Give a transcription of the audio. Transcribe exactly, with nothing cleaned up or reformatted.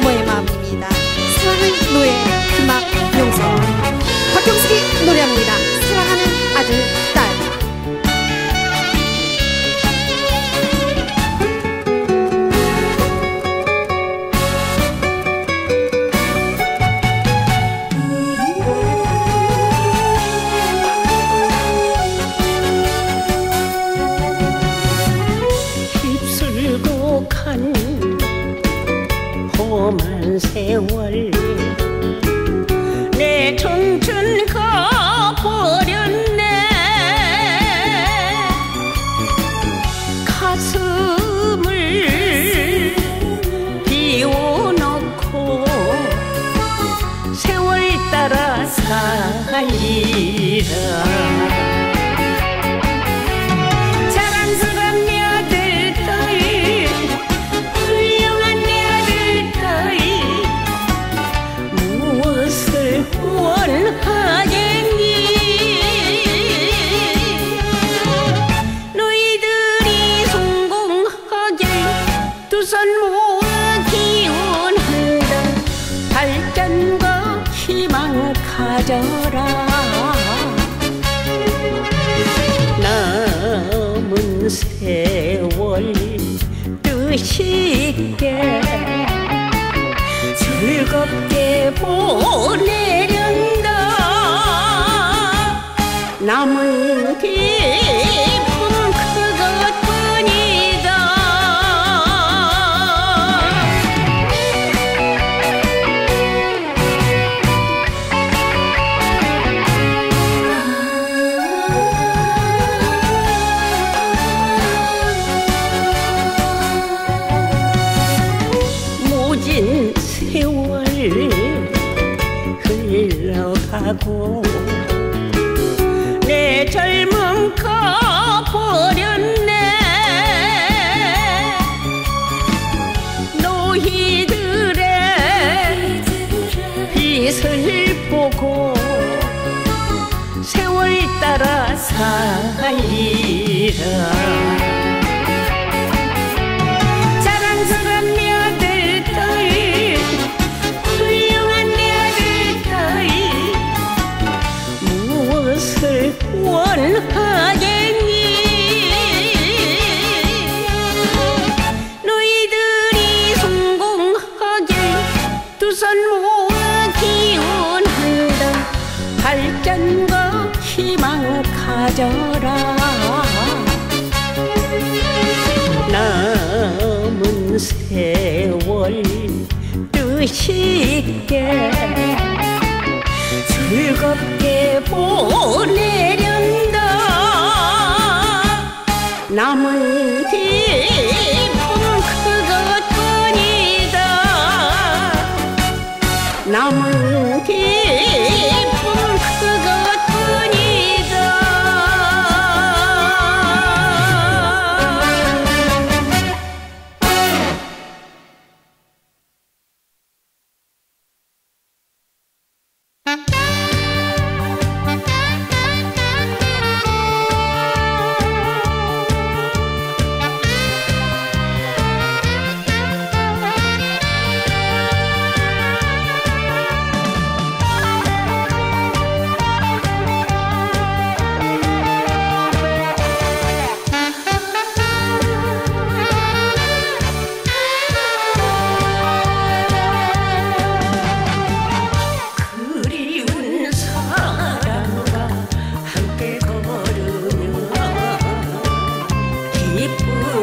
부모의 마음입니다. 사랑은 노예 피막 용서. 박경숙이 노래합니다. 사랑하는 아들 딸. 휩쓸고 간 험한 세월 내 청춘 가버렸네. 가슴을 비워놓고 세월 따라 살리라. 너희들이 성공하게 두 손 모아 기원한다. 발전과 희망 가져라. 남은 세월 뜻 있게 즐겁게 보내련다. 남은 기쁨 그것뿐이다. 모진 세월 흘러가고 내 젊음 가버렸네. 너희들의 빛을 보고 세월 따라 살리라. 자랑스러운 내 아들 딸, 훌륭한 내 아들 딸, 무엇을 원하겠니? 너희들이 성공하게 두 손 모아 기원한다. 발전과 희망 가져라. 남은 세월 뜻 있게 즐겁게 보내련다. 남은 기쁨 그것뿐이다. 남은 기쁨 그것뿐이다. 기쁨